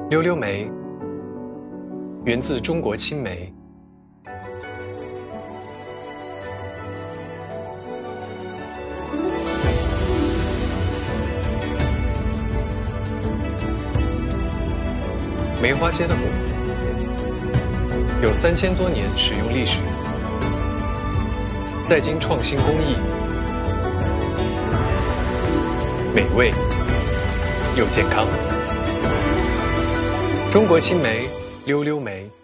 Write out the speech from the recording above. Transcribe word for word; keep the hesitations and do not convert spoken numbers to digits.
溜溜梅源自中国青梅，梅花间的果有三千多年使用历史，在今创新工艺，美味又健康。中国青梅，溜溜梅。